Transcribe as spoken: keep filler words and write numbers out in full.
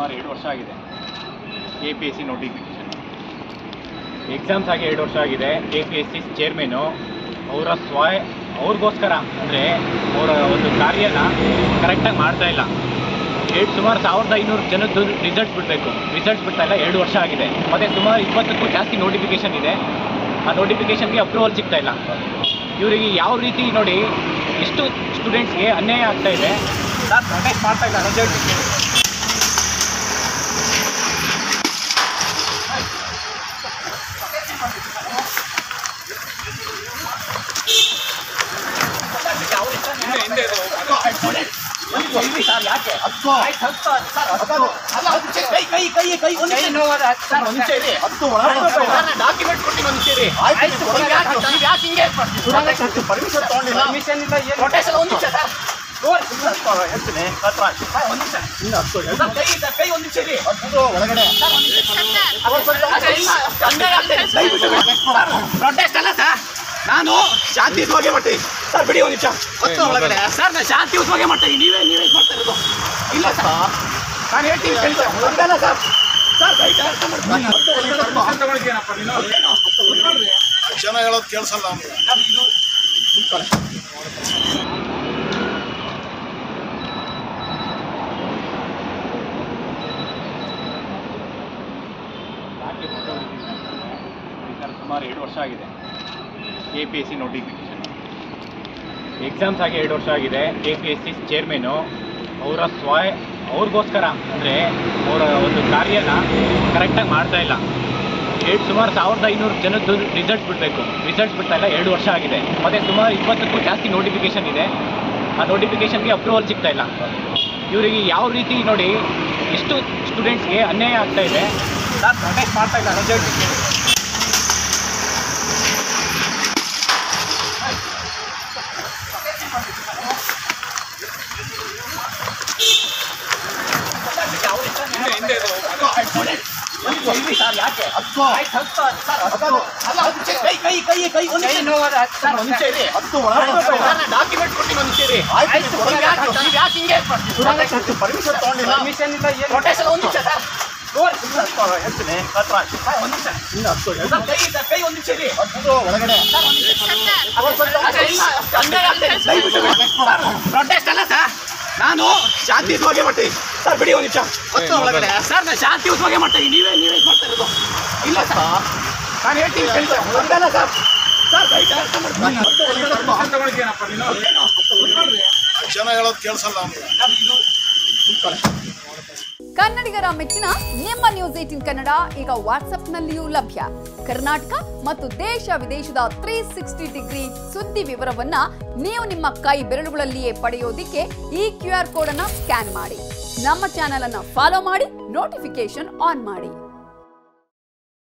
ಸುಮಾರು ಎರಡು ವರ್ಷ ಆಗಿದೆ A P S C notification exams ಆಗಿ ಎರಡು ವರ್ಷ ಆಗಿದೆ. A P S C chairman ಅವರ ಸ್ವ ಅವ್ರಿಗೋಸ್ಕರ ಅಂದರೆ ಅವರ ಒಂದು ಕಾರ್ಯನ ಕರೆಕ್ಟಾಗಿ ಮಾಡ್ತಾ ಇಲ್ಲ. ಎರಡು ಸುಮಾರು ಸಾವಿರದ ಐನೂರು ಜನದ್ದು ರಿಸಲ್ಟ್ಸ್ ಬಿಡಬೇಕು, ರಿಸಲ್ಟ್ಸ್ ಬಿಡ್ತಾ ಇಲ್ಲ. ಎರಡು ವರ್ಷ ಆಗಿದೆ. ಮತ್ತು ಸುಮಾರು ಇಪ್ಪತ್ತಕ್ಕೂ ಜಾಸ್ತಿ ನೋಟಿಫಿಕೇಷನ್ ಇದೆ. ಆ ನೋಟಿಫಿಕೇಷನ್ಗೆ ಅಪ್ರೂವಲ್ ಸಿಗ್ತಾ ಇಲ್ಲ. ಇವರಿಗೆ ಯಾವ ರೀತಿ ನೋಡಿ ಎಷ್ಟು ಸ್ಟೂಡೆಂಟ್ಸ್ಗೆ ಅನ್ಯಾಯ ಆಗ್ತಾ ಇದೆ. ನಾನು ಪ್ರೊಟೆಕ್ಟ್ ಮಾಡ್ತಾ ಇಲ್ಲ ರಿಸಲ್ಟ್ ಸರ್ ಯಾಕೆ ಕೈ ಕೈ ಕೈ ಒಂದು ಸರ್ ಒಂದು ನಿಮಿಷ ಇರಿ. ಡಾಕ್ಯುಮೆಂಟ್ ಕೊಟ್ಟು ಒಂದು ನಿಮಿಷ ಇರಿ. ಯಾಕೆ ಹಿಂಗೆ ಪರ್ಮಿಷನ್ ತಗೊಂಡಿಲ್ಲ? ಪರ್ಮಿಷನ್ ಇಲ್ಲ. ಪ್ರೊಟೆಕ್ಷನ್ ಒಂದು ನಿಮಿಷ ಸರ್ ಹೇಳ್ತೀನಿ. ಒಂದು ನಿಮಿಷ ಕೈ ಸರ್ ಕೈ ಒಂದು ನಿಮಿಷ ಇರಿ. ಒಳಗಡೆ ಪ್ರೊಟೆಸ್ಟ್ ಅಲ್ಲ ಸರ್, ನಾನು ಶಾಂತಿಯುತವಾಗಿ ಮಾಡ್ತೀನಿ ಸರ್. ಬಿಡಿ ಒಂದು ನಿಮಿಷ ಒಳಗಡೆ ಸರ್, ನಾನು ಶಾಂತಿಯುತವಾಗಿ ಮಾಡ್ತೀನಿ. ನೀವೇ ನೀವೇ ಮಾಡ್ತಾ ಇರೋದು ಇಲ್ಲ ಸರ್. ನಾನು ಹೇಳ್ತೀನಿ ಸರ್ ಸರ್ ಜನ ಹೇಳೋದು ಕೇಳಿಸಲ್ಲ. ಸುಮಾರು ಎರಡು ವರ್ಷ ಆಗಿದೆ A P S C notification exams ಆಗಿ ಎರಡು ವರ್ಷ ಆಗಿದೆ. A P S C chairman ಅವರ ಸ್ವ ಅವ್ರಿಗೋಸ್ಕರ ಅಂದರೆ ಅವರ ಒಂದು ಕಾರ್ಯನ ಕರೆಕ್ಟಾಗಿ ಮಾಡ್ತಾ ಇಲ್ಲ. ಎರಡು ಸುಮಾರು ಸಾವಿರದ ಐನೂರು ಜನದ್ದು ರಿಸಲ್ಟ್ಸ್ ಬಿಡಬೇಕು, ರಿಸಲ್ಟ್ಸ್ ಬಿಡ್ತಾ ಇಲ್ಲ. ಎರಡು ವರ್ಷ ಆಗಿದೆ. ಮತ್ತು ಸುಮಾರು ಇಪ್ಪತ್ತಕ್ಕೂ ಜಾಸ್ತಿ ನೋಟಿಫಿಕೇಷನ್ ಇದೆ. ಆ ನೋಟಿಫಿಕೇಷನ್ಗೆ ಅಪ್ರೂವಲ್ ಸಿಗ್ತಾ ಇಲ್ಲ. ಇವರಿಗೆ ಯಾವ ರೀತಿ ನೋಡಿ ಎಷ್ಟು ಸ್ಟೂಡೆಂಟ್ಸ್ಗೆ ಅನ್ಯಾಯ ಆಗ್ತಾ ಇದೆ. ನಾನು ಪ್ರೊಟೆಕ್ಟ್ ಮಾಡ್ತಾ ಇಲ್ಲ ರಿಸಲ್ಟ್ ಸರ್ ಯಾಕೆ ಕೈ ಕೈ ಕೈ ಕೈ ಒಂದು ಸರ್ ಒಂದು ನಿಮಿಷ ಇರಿ. ಡಾಕ್ಯುಮೆಂಟ್ ಕೊಟ್ಟು ಒಂದು ನಿಮಿಷ ಇರಿ. ಯಾಕೆ ಹಿಂಗೆ ಪರ್ಮಿಷನ್ ತಗೊಂಡಿಲ್ಲ? ಪರ್ಮಿಷನ್ ಇಲ್ಲ. ಪ್ರೊಟೆಕ್ಷನ್ ಒಂದು ನಿಮಿಷ ಸರ್ ಹೇಳ್ತೀನಿ. ಒಂದು ನಿಮಿಷ ಕೈ ಸರ್ ಕೈ ಒಂದು ನಿಮಿಷ ಇರಿ. ಒಳಗಡೆ ಪ್ರೊಟೆಸ್ಟ್ ಅಲ್ಲ ಸರ್, ನಾನು ಶಾಂತಿಯುತವಾಗಿ ಮಾಡ್ತೀನಿ ಸರ್. ಬಿಡಿ ಒಂದು ನಿಮಿಷ ಒಳಗಡೆ ಸರ್, ನಾನು ಶಾಂತಿಯುತವಾಗಿ ಮಾಡ್ತೀನಿ. ನೀವೇ ನೀವೇ ಮಾಡ್ತಾ ಇರೋದು ಇಲ್ಲ ಸರ್. ನಾನು ಹೇಳ್ತೀನಿ ಸರ್ ಜನ ಹೇಳೋದು ಕೇಳಿಸಲ್ಲ. ಕನ್ನಡಿಗರ ಮೆಚ್ಚಿನ ನಿಮ್ಮ ನ್ಯೂಸ್ ಏಟೀನ್ ಕನ್ನಡ ಈಗ ವಾಟ್ಸ್ಆಪ್ನಲ್ಲಿಯೂ ಲಭ್ಯ. ಕರ್ನಾಟಕ ಮತ್ತು ದೇಶ ವಿದೇಶದ ತ್ರೀ ಸಿಕ್ಸ್ಟಿ ಡಿಗ್ರಿ ಸುದ್ದಿ ವಿವರವನ್ನ ನೀವು ನಿಮ್ಮ ಕೈ ಬೆರಳುಗಳಲ್ಲಿಯೇ ಪಡೆಯೋದಿಕ್ಕೆ ಈ ಕ್ಯೂ ಆರ್ ಕೋಡ್ ಅನ್ನ ಸ್ಕ್ಯಾನ್ ಮಾಡಿ. ನಮ್ಮ ಚಾನೆಲ್ ಅನ್ನ ಫಾಲೋ ಮಾಡಿ, ನೋಟಿಫಿಕೇಶನ್ ಆನ್ ಮಾಡಿ.